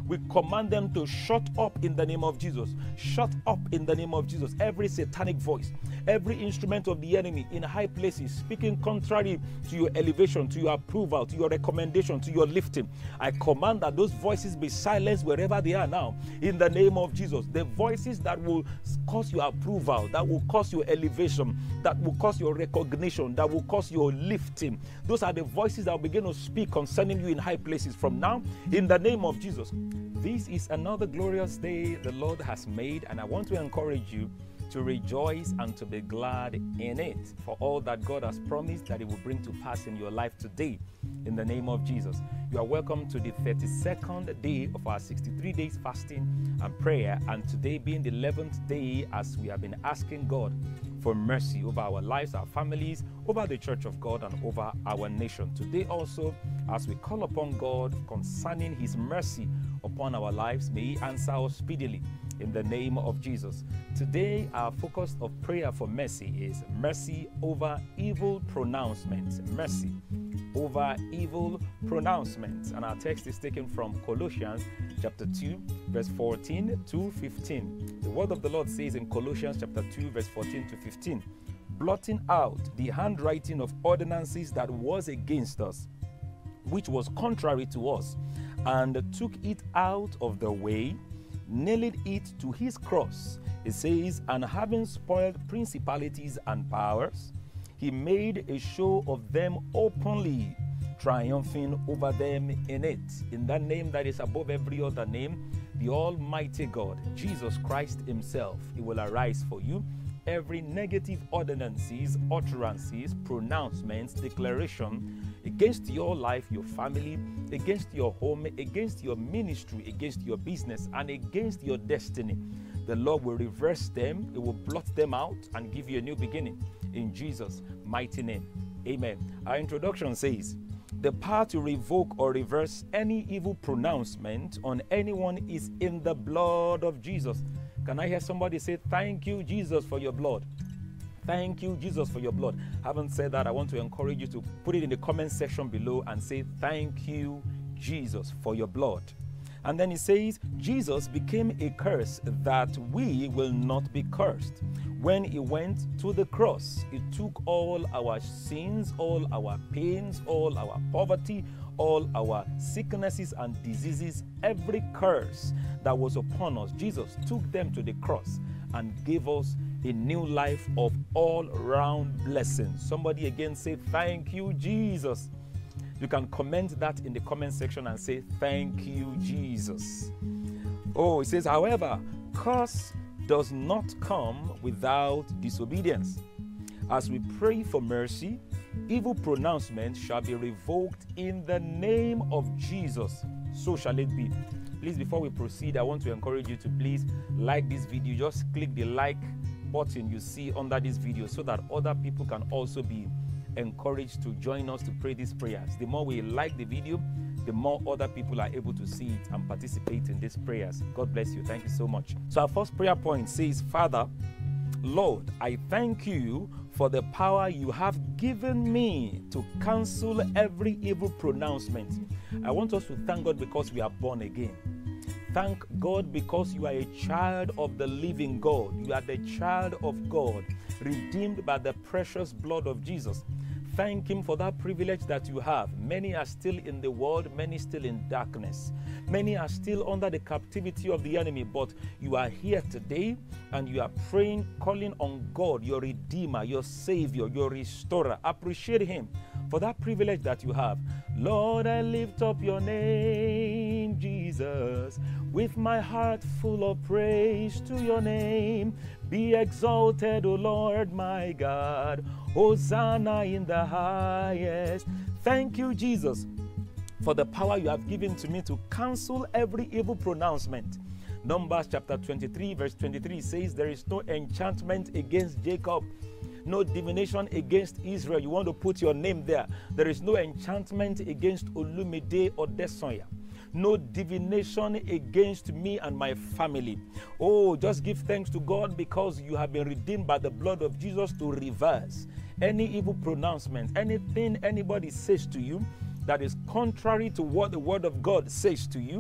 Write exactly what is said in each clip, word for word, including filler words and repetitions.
We command them to shut up in the name of Jesus. Shut up in the name of Jesus. Every satanic voice, every instrument of the enemy in high places, speaking contrary to your elevation, to your approval, to your recommendation, to your lifting, I command that those voices be silenced wherever they are now, in the name of Jesus. The voices that will cause your approval, that will cause your elevation, that will cause your recognition, that will cause your lifting, those are the voices that will begin to speak concerning you in high places from now, in the name of Jesus. This is another glorious day the Lord has made, and I want to encourage you to rejoice and to be glad in it, for all that God has promised that He will bring to pass in your life today, in the name of Jesus. You are welcome to the thirty-second day of our sixty-three days fasting and prayer, and today being the eleventh day as we have been asking God for mercy over our lives, our families, over the church of God, and over our nation. Today also, as we call upon God concerning His mercy upon our lives, may He answer us speedily in the name of Jesus. Today, our focus of prayer for mercy is mercy over evil pronouncements. Mercy over evil pronouncements. And our text is taken from Colossians chapter two, verse fourteen to fifteen. The word of the Lord says in Colossians chapter two, verse fourteen to fifteen, blotting out the handwriting of ordinances that was against us, which was contrary to us, and took it out of the way, nailed it to His cross. It says, and having spoiled principalities and powers, He made a show of them openly, triumphing over them in it. In that name that is above every other name, the Almighty God, Jesus Christ Himself, He will arise for you. Every negative ordinances, utterances, pronouncements, declaration against your life, your family, against your home, against your ministry, against your business, and against your destiny, the Lord will reverse them. He will blot them out and give you a new beginning in Jesus' mighty name. Amen. Our introduction says, the power to revoke or reverse any evil pronouncement on anyone is in the blood of Jesus. Can I hear somebody say, thank you, Jesus, for your blood? Thank you, Jesus, for your blood. Having said that, I want to encourage you to put it in the comment section below and say, thank you, Jesus, for your blood. And then it says, Jesus became a curse that we will not be cursed. When He went to the cross, He took all our sins, all our pains, all our poverty, all our sicknesses and diseases, every curse that was upon us. Jesus took them to the cross and gave us a new life of all-round blessings. Somebody again say, thank you, Jesus. You can comment that in the comment section and say, thank you, Jesus. Oh, it says, however, curse does not come without disobedience. As we pray for mercy, evil pronouncements shall be revoked in the name of Jesus. So shall it be. Please, before we proceed, I want to encourage you to please like this video. Just click the like button you see under this video so that other people can also be encouraged to join us to pray these prayers. The more we like the video, the more other people are able to see it and participate in these prayers. God bless you. Thank you so much. So our first prayer point says, Father, Lord, I thank you for the power you have given me to cancel every evil pronouncement. I want us to thank God because we are born again. Thank God because you are a child of the living God. You are the child of God, redeemed by the precious blood of Jesus. Thank Him for that privilege that you have. Many are still in the world, many still in darkness. Many are still under the captivity of the enemy, but you are here today and you are praying, calling on God, your Redeemer, your Savior, your Restorer. Appreciate Him for that privilege that you have. Lord, I lift up your name, Jesus, with my heart full of praise to your name. Be exalted, O Lord, my God. Hosanna in the highest. Thank you, Jesus, for the power you have given to me to cancel every evil pronouncement. Numbers chapter twenty-three, verse twenty-three says, there is no enchantment against Jacob, no divination against Israel. You want to put your name there. There is no enchantment against Olumide or Odesanya. No divination against me and my family. Oh, just give thanks to God because you have been redeemed by the blood of Jesus to reverse any evil pronouncement, anything anybody says to you that is contrary to what the word of God says to you.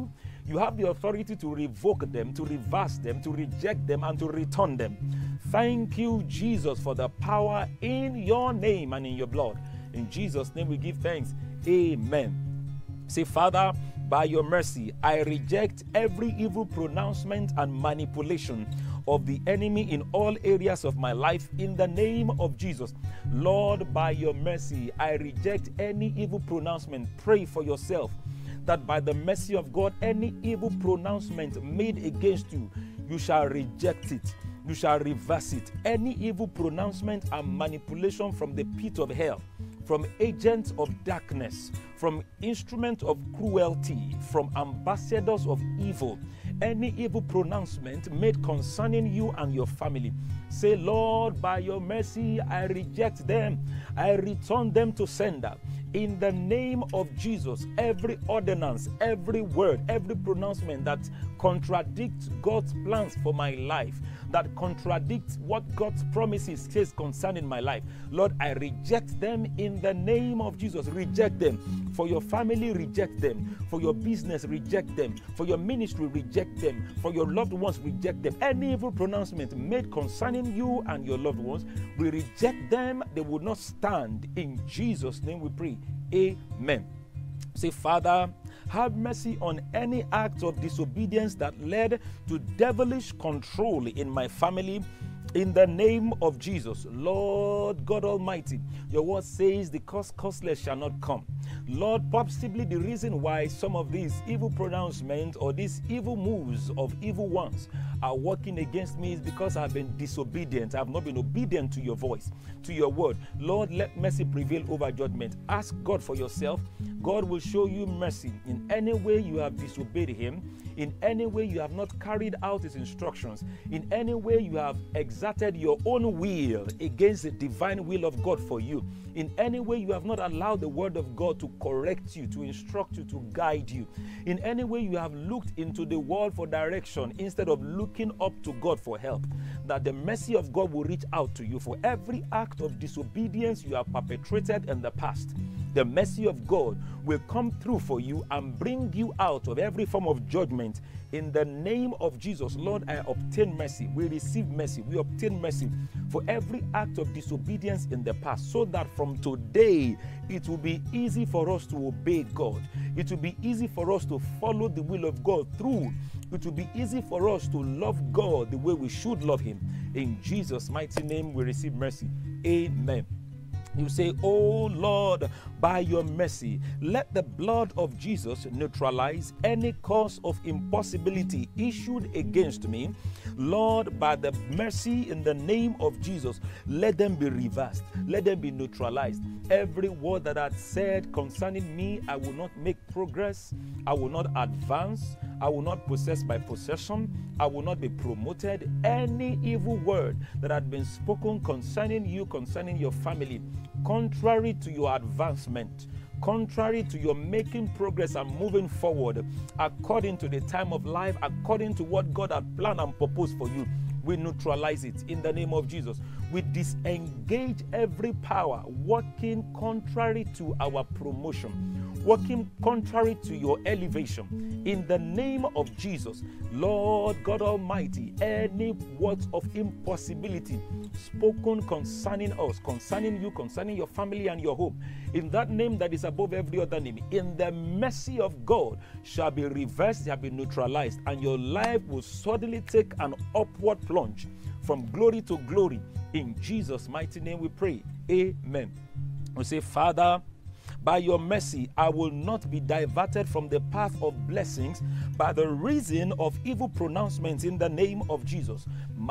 You have the authority to revoke them, to reverse them, to reject them, and to return them. Thank you, Jesus, for the power in your name and in your blood. In Jesus' name we give thanks. Amen. Say, Father, by your mercy, I reject every evil pronouncement and manipulation of the enemy in all areas of my life in the name of Jesus. Lord, by your mercy, I reject any evil pronouncement. Pray for yourself that by the mercy of God, any evil pronouncement made against you, you shall reject it. You shall reverse it. Any evil pronouncement and manipulation from the pit of hell, from agents of darkness, from instruments of cruelty, from ambassadors of evil, any evil pronouncement made concerning you and your family, say, Lord, by your mercy, I reject them. I return them to sender. In the name of Jesus, every ordinance, every word, every pronouncement that contradicts God's plans for my life, that contradicts what God's promises says concerning my life, Lord, I reject them in the name of Jesus. Reject them. For your family, reject them. For your business, reject them. For your ministry, reject them. For your loved ones, reject them. Any evil pronouncement made concerning you and your loved ones, we reject them. They will not stand. In Jesus' name we pray. Amen. Say, Father, have mercy on any act of disobedience that led to devilish control in my family. In the name of Jesus, Lord God Almighty, your word says the curse causeless shall not come. Lord, possibly the reason why some of these evil pronouncements or these evil moves of evil ones are working against me is because I've been disobedient. I've not been obedient to your voice, to your word. Lord, let mercy prevail over judgment. Ask God for yourself. God will show you mercy. In any way you have disobeyed him, in any way you have not carried out his instructions, in any way you have exerted your own will against the divine will of God for you, in any way you have not allowed the word of God to correct you, to instruct you, to guide you, in any way you have looked into the world for direction instead of looking up to God for help, that the mercy of God will reach out to you for every act of disobedience you have perpetrated in the past. The mercy of God will come through for you and bring you out of every form of judgment. In the name of Jesus, Lord, I obtain mercy. We receive mercy. We obtain mercy for every act of disobedience in the past, so that from today, it will be easy for us to obey God. It will be easy for us to follow the will of God through. It will be easy for us to love God the way we should love him. In Jesus' mighty name, we receive mercy. Amen. You say, oh Lord, by your mercy, let the blood of Jesus neutralize any cause of impossibility issued against me. Lord, by the mercy in the name of Jesus, let them be reversed. Let them be neutralized. Every word that I said concerning me, I will not make progress. I will not advance. I will not possess by possession. I will not be promoted. Any evil word that had been spoken concerning you, concerning your family, contrary to your advancement, contrary to your making progress and moving forward, according to the time of life, according to what God had planned and proposed for you, we neutralize it in the name of Jesus. We disengage every power working contrary to our promotion, working contrary to your elevation. In the name of Jesus, Lord God Almighty, any words of impossibility spoken concerning us, concerning you, concerning your family and your home, in that name that is above every other name, in the mercy of God, shall be reversed, shall be neutralized, and your life will suddenly take an upward plunge from glory to glory. In Jesus' mighty name we pray. Amen. We say, Father, by your mercy, I will not be diverted from the path of blessings by the reason of evil pronouncements in the name of Jesus.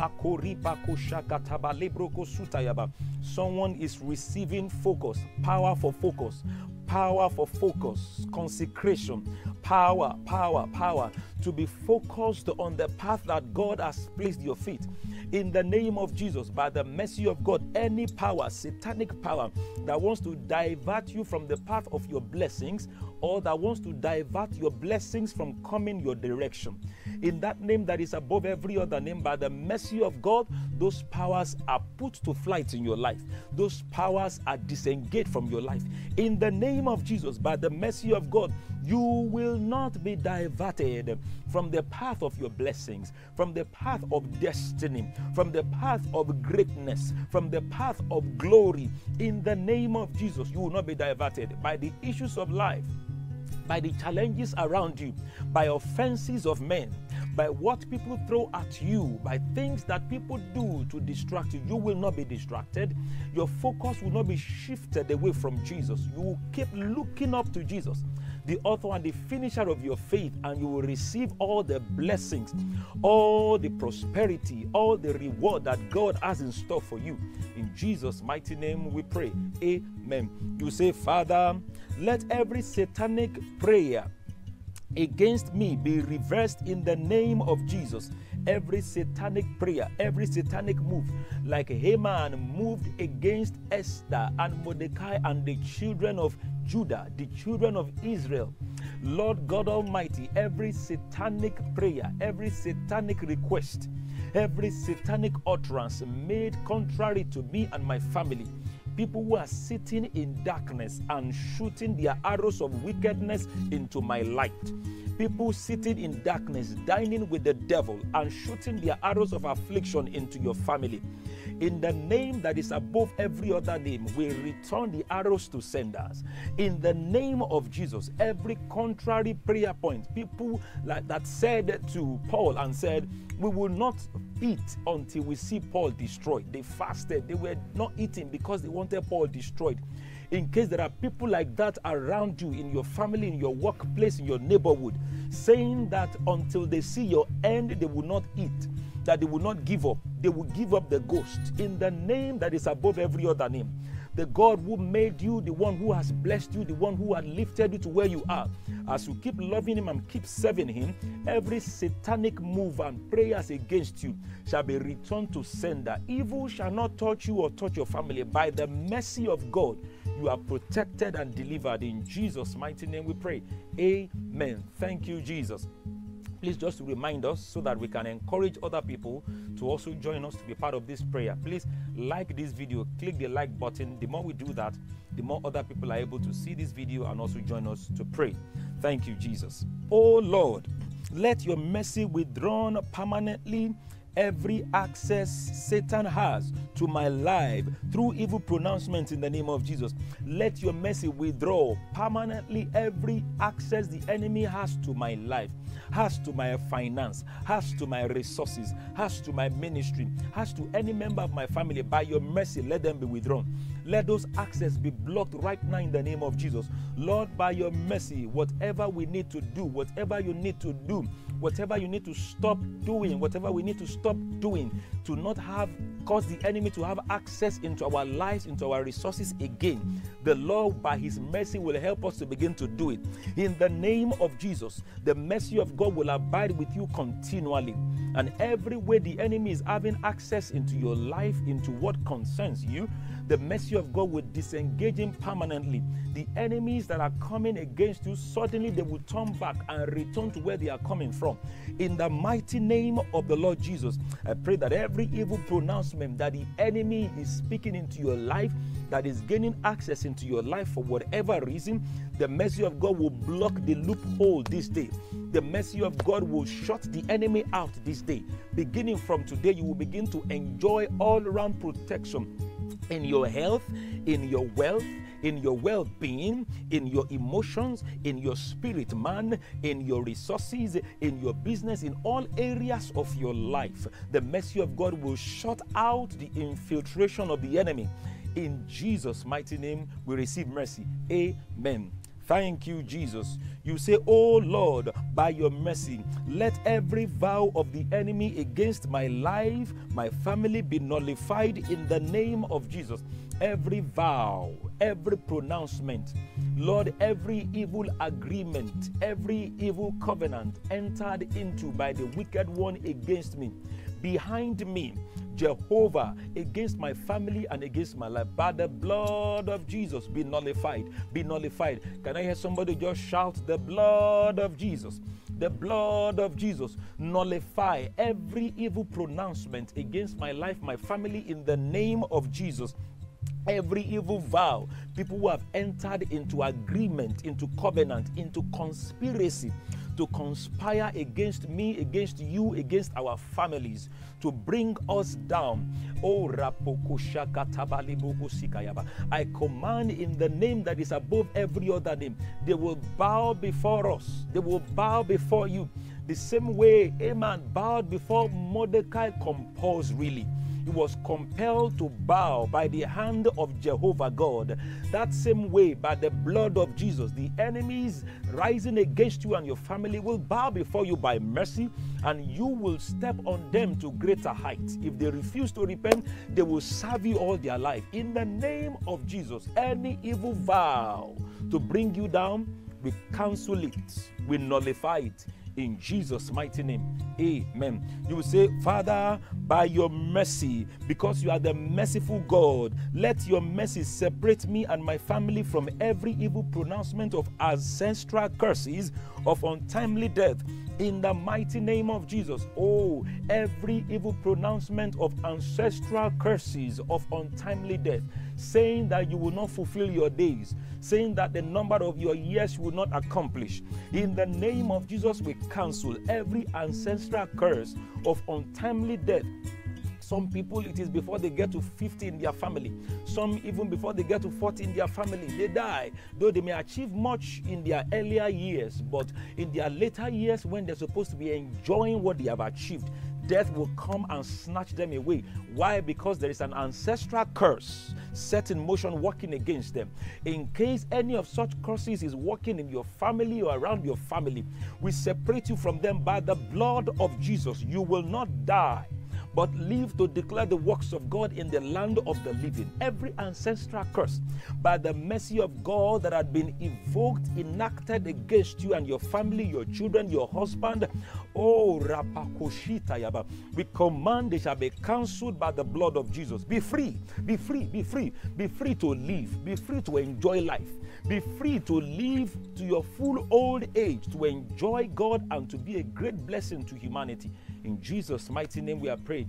Someone is receiving focus, power for focus, power for focus, consecration, power, power, power, to be focused on the path that God has placed your feet. In the name of Jesus, by the mercy of God, any power, satanic power that wants to divert you from the path of your blessings, or that wants to divert your blessings from coming your direction, In that name that is above every other name, by the mercy of God, those powers are put to flight in your life. Those powers are disengaged from your life. In the name of Jesus, by the mercy of God, you will not be diverted from the path of your blessings, from the path of destiny, from the path of greatness, from the path of glory. In the name of Jesus, you will not be diverted by the issues of life, by the challenges around you, by offenses of men, by what people throw at you, by things that people do to distract you. You will not be distracted. Your focus will not be shifted away from Jesus. You will keep looking up to Jesus, the author and the finisher of your faith, and you will receive all the blessings, all the prosperity, all the reward that God has in store for you. In Jesus' mighty name we pray. Amen. You say, Father, let every satanic prayer against me be reversed in the name of Jesus. Every satanic prayer, every satanic move, like Haman moved against Esther and Mordecai and the children of Judah, the children of Israel. Lord God Almighty, every satanic prayer, every satanic request, every satanic utterance made contrary to me and my family, people who are sitting in darkness and shooting their arrows of wickedness into my light, people sitting in darkness, dining with the devil and shooting their arrows of affliction into your family, in the name that is above every other name, we return the arrows to senders. In the name of Jesus, every contrary prayer point, people like that said to Paul and said, we will not eat until we see Paul destroyed. They fasted. They were not eating because they wanted Paul destroyed. In case there are people like that around you, in your family, in your workplace, in your neighborhood, saying that until they see your end, they will not eat, that they will not give up. They will give up the ghost. In the name that is above every other name, the God who made you, the one who has blessed you, the one who has lifted you to where you are, as you keep loving him and keep serving him, every satanic move and prayers against you shall be returned to sender. Evil shall not touch you or touch your family. By the mercy of God, you are protected and delivered. In Jesus' mighty name we pray. Amen. Thank you, Jesus. Please just to remind us so that we can encourage other people to also join us to be part of this prayer. Please like this video, click the like button. The more we do that, the more other people are able to see this video and also join us to pray. Thank you, Jesus. Oh Lord, let your mercy withdrawn permanently every access Satan has to my life through evil pronouncements in the name of Jesus. Let your mercy withdraw permanently every access the enemy has to my life, has to my finance, has to my resources, has to my ministry, has to any member of my family. By your mercy, let them be withdrawn. Let those access be blocked right now in the name of Jesus. Lord, by your mercy, whatever we need to do, whatever you need to do, whatever you need to stop doing, whatever we need to stop doing to not have cause the enemy to have access into our lives, into our resources again, the Lord by his mercy will help us to begin to do it. In the name of Jesus, the mercy of God will abide with you continually. And every way the enemy is having access into your life, into what concerns you, the mercy of God will disengage him permanently. The enemies that are coming against you, suddenly they will turn back and return to where they are coming from. In the mighty name of the Lord Jesus, I pray that every evil pronouncement that the enemy is speaking into your life, that is gaining access into your life for whatever reason, the mercy of God will block the loophole this day. The mercy of God will shut the enemy out this day. Beginning from today, you will begin to enjoy all-around protection in your health, in your wealth, in your well-being, in your emotions, in your spirit man, in your resources, in your business, in all areas of your life. The mercy of God will shut out the infiltration of the enemy. In Jesus' mighty name, we receive mercy. Amen. Thank you, Jesus. You say, oh Lord, by your mercy, let every vow of the enemy against my life, my family be nullified in the name of Jesus. Every vow, every pronouncement, Lord, every evil agreement, every evil covenant entered into by the wicked one against me, behind me, Jehovah, against my family and against my life, by the blood of Jesus, be nullified, be nullified. Can I hear somebody just shout, the blood of Jesus? The blood of Jesus, nullify every evil pronouncement against my life, my family, in the name of Jesus. Every evil vow, people who have entered into agreement, into covenant, into conspiracy, to conspire against me, against you, against our families, to bring us down. Oh, I command in the name that is above every other name, they will bow before us. They will bow before you. The same way Haman bowed before Mordecai compulsorily. He was compelled to bow by the hand of Jehovah God. That same way, by the blood of Jesus, the enemies rising against you and your family will bow before you by mercy, and you will step on them to greater heights. If they refuse to repent, they will serve you all their life. In the name of Jesus, any evil vow to bring you down, we cancel it, we nullify it. In Jesus' mighty name, amen. You will say, Father, by your mercy, because you are the merciful God, let your mercy separate me and my family from every evil pronouncement of ancestral curses of untimely death. In the mighty name of Jesus, oh, every evil pronouncement of ancestral curses of untimely death, saying that you will not fulfill your days, saying that the number of your years you will not accomplish. In the name of Jesus, we cancel every ancestral curse of untimely death. Some people, it is before they get to fifty in their family. Some even before they get to forty in their family, they die. Though they may achieve much in their earlier years, but in their later years, when they're supposed to be enjoying what they have achieved, death will come and snatch them away. Why? Because there is an ancestral curse set in motion working against them. In case any of such curses is working in your family or around your family, we separate you from them by the blood of Jesus. You will not die, but live to declare the works of God in the land of the living. Every ancestral curse, by the mercy of God that had been evoked, enacted against you and your family, your children, your husband, oh, Rapakoshitayaba, we command they shall be cancelled by the blood of Jesus. Be free, be free, be free, be free to live, be free to enjoy life, be free to live to your full old age, to enjoy God and to be a great blessing to humanity. In Jesus' mighty name we are prayed.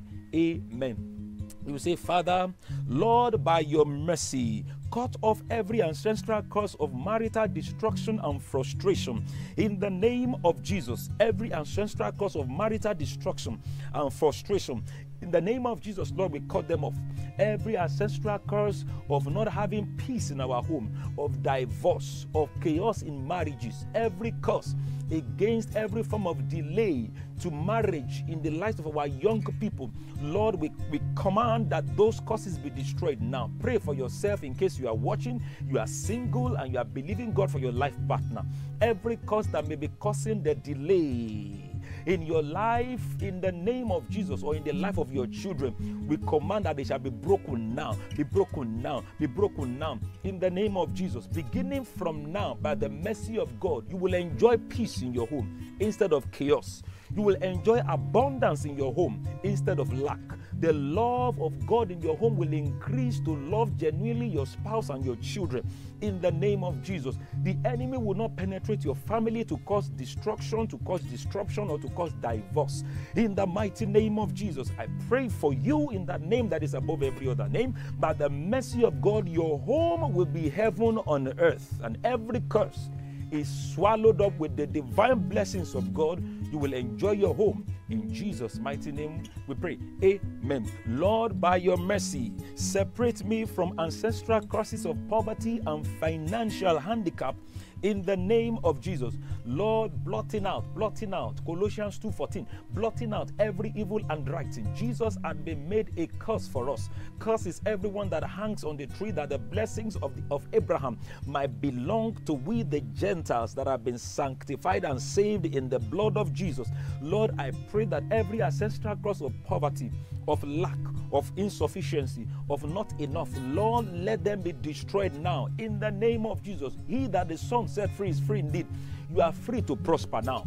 Amen. You say, Father, Lord, by your mercy, cut off every ancestral curse of marital destruction and frustration. In the name of Jesus, every ancestral curse of marital destruction and frustration, in the name of Jesus, Lord, we cut them off. Every ancestral curse of not having peace in our home, of divorce, of chaos in marriages, every curse against every form of delay to marriage in the lives of our young people, Lord, we, we command that those curses be destroyed now. Pray for yourself in case you are watching, you are single and you are believing God for your life partner. Every curse that may be causing the delay in your life, in the name of Jesus, or in the life of your children, we command that they shall be broken now, be broken now, be broken now, in the name of Jesus. Beginning from now, by the mercy of God, you will enjoy peace in your home instead of chaos. You will enjoy abundance in your home instead of lack. The love of God in your home will increase to love genuinely your spouse and your children. In the name of Jesus, the enemy will not penetrate your family to cause destruction, to cause disruption, or to cause divorce. In the mighty name of Jesus, I pray for you in that name that is above every other name. By the mercy of God, your home will be heaven on earth, and every curse is swallowed up with the divine blessings of God. You will enjoy your home. In Jesus' mighty name we pray. Amen. Lord, by your mercy, separate me from ancestral curses of poverty and financial handicap in the name of Jesus. Lord, blotting out, blotting out, Colossians two fourteen, blotting out every evil handwriting. Jesus had been made a curse for us. Curse is everyone that hangs on the tree, that the blessings of, the, of Abraham might belong to we the Gentiles that have been sanctified and saved in the blood of Jesus. Lord, I pray that every ancestral curse of poverty, of lack, of insufficiency, of not enough, Lord, let them be destroyed now in the name of Jesus. He that the Son set free is free indeed. You are free to prosper now.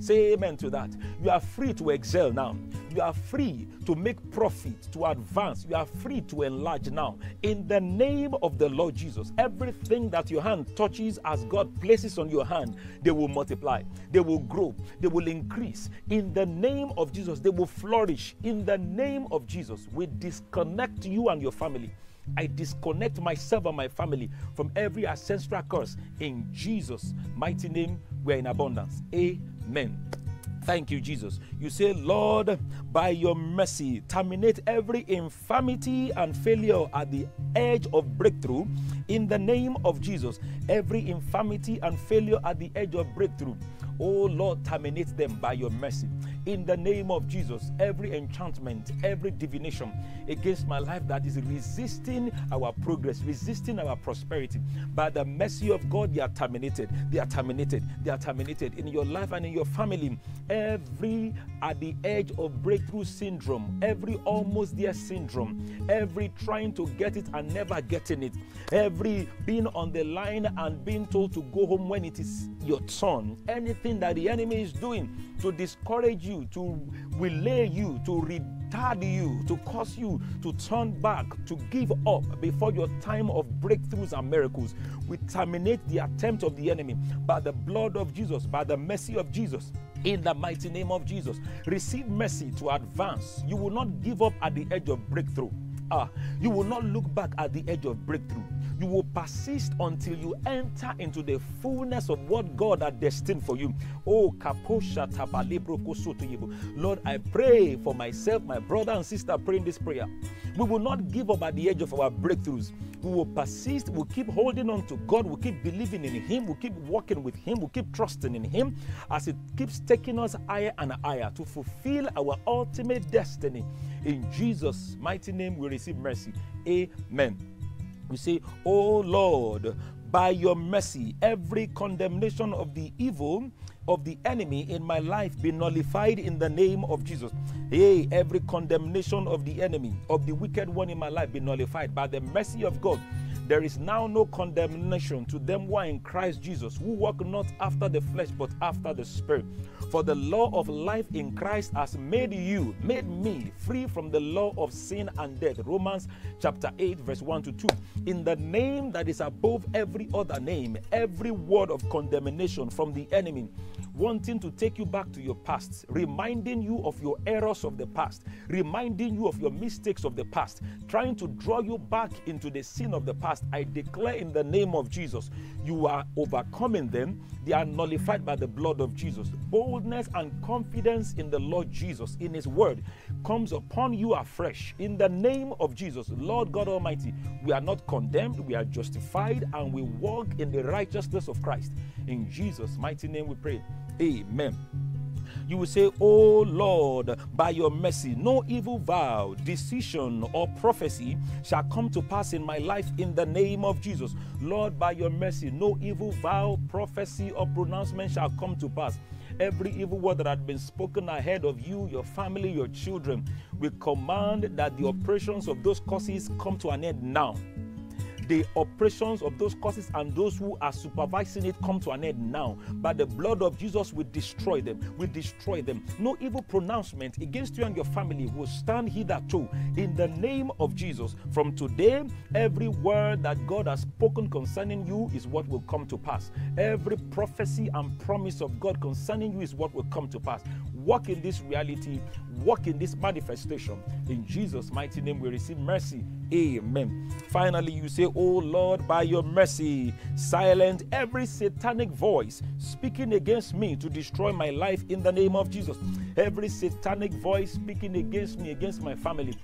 Say amen to that. You are free to excel now. You are free to make profit, to advance. You are free to enlarge now. In the name of the Lord Jesus, everything that your hand touches as God places on your hand, they will multiply. They will grow. They will increase. In the name of Jesus, they will flourish. In the name of Jesus, we disconnect you and your family. I disconnect myself and my family from every ancestral curse. In Jesus' mighty name, we are in abundance. Amen. Thank you, Jesus. You say, Lord, by your mercy, terminate every infirmity and failure at the edge of breakthrough. In the name of Jesus, every infirmity and failure at the edge of breakthrough. Oh Lord, terminate them by your mercy. In the name of Jesus, every enchantment, every divination against my life that is resisting our progress, resisting our prosperity, by the mercy of God, they are terminated. They are terminated. They are terminated in your life and in your family. Every at the edge of breakthrough syndrome, every almost there syndrome, every trying to get it and never getting it, every being on the line and being told to go home when it is your turn, anything that the enemy is doing to discourage you, to relay you, to retard you, to cause you to turn back, to give up before your time of breakthroughs and miracles. We terminate the attempt of the enemy by the blood of Jesus, by the mercy of Jesus. In the mighty name of Jesus, receive mercy to advance. You will not give up at the edge of breakthrough. Ah, you will not look back at the edge of breakthrough. You will persist until you enter into the fullness of what God had destined for you. Oh, Lord, I pray for myself, my brother and sister praying this prayer. We will not give up at the edge of our breakthroughs. We will persist. We'll keep holding on to God. We'll keep believing in Him. We'll keep walking with Him. We'll keep trusting in Him as it keeps taking us higher and higher to fulfill our ultimate destiny. In Jesus' mighty name, we receive mercy. Amen. We say, oh Lord, by your mercy, every condemnation of the evil of the enemy in my life be nullified in the name of Jesus. Hey, every condemnation of the enemy, of the wicked one in my life be nullified by the mercy of God. There is now no condemnation to them who are in Christ Jesus, who walk not after the flesh, but after the Spirit. For the law of life in Christ has made you, made me free from the law of sin and death. Romans chapter eight, verse one to two. In the name that is above every other name, every word of condemnation from the enemy, wanting to take you back to your past, reminding you of your errors of the past, reminding you of your mistakes of the past, trying to draw you back into the sin of the past, I declare in the name of Jesus, you are overcoming them. They are nullified by the blood of Jesus. Boldness and confidence in the Lord Jesus, in His word, comes upon you afresh. In the name of Jesus, Lord God Almighty, we are not condemned, we are justified, and we walk in the righteousness of Christ. In Jesus' mighty name we pray. Amen. You will say, oh Lord, by your mercy, no evil vow, decision, or prophecy shall come to pass in my life in the name of Jesus. Lord, by your mercy, no evil vow, prophecy, or pronouncement shall come to pass. Every evil word that had been spoken ahead of you, your family, your children, we command that the operations of those curses come to an end now. The operations of those curses and those who are supervising it come to an end now. By the blood of Jesus, we destroy them. We destroy them. No evil pronouncement against you and your family will stand hitherto. In the name of Jesus, from today, every word that God has spoken concerning you is what will come to pass. Every prophecy and promise of God concerning you is what will come to pass. Walk in this reality. Walk in this manifestation. In Jesus' mighty name, we receive mercy. Amen. Finally, you say, oh Lord, by your mercy, silence every satanic voice speaking against me to destroy my life in the name of Jesus. Every satanic voice speaking against me, against my family,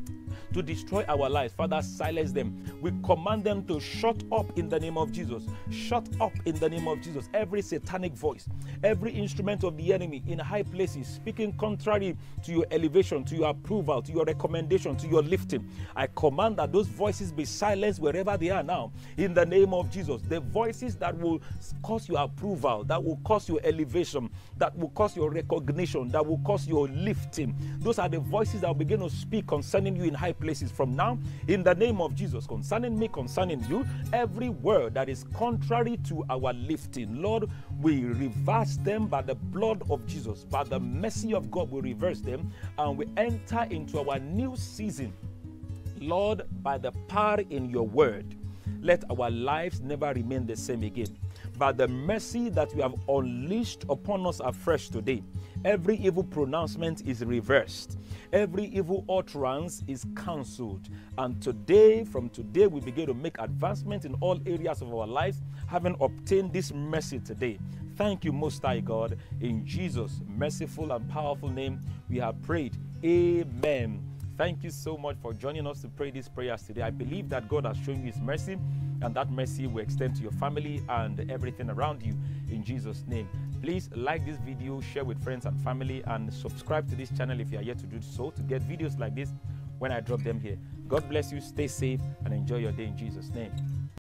to destroy our lives. Father, silence them. We command them to shut up in the name of Jesus. Shut up in the name of Jesus. Every satanic voice, every instrument of the enemy in high places speaking contrary to your elevation, to your approval, to your recommendation, to your lifting, I command that those voices be silenced wherever they are now in the name of Jesus. The voices that will cause your approval, that will cause your elevation, that will cause your recognition, that will cause your lifting, those are the voices that will begin to speak concerning you in high places. places. From now, in the name of Jesus, concerning me, concerning you, every word that is contrary to our lifting, Lord, we reverse them by the blood of Jesus. By the mercy of God, we reverse them and we enter into our new season. Lord, by the power in your word, let our lives never remain the same again. By the mercy that you have unleashed upon us afresh today, every evil pronouncement is reversed. Every evil utterance is cancelled. And today, from today, we begin to make advancement in all areas of our lives, having obtained this mercy today. Thank you, Most High God. In Jesus' merciful and powerful name, we have prayed. Amen. Thank you so much for joining us to pray these prayers today. I believe that God has shown you his mercy, and that mercy will extend to your family and everything around you in Jesus' name. Please like this video, share with friends and family, and subscribe to this channel if you are yet to do so to get videos like this when I drop them here. God bless you, stay safe, and enjoy your day in Jesus' name.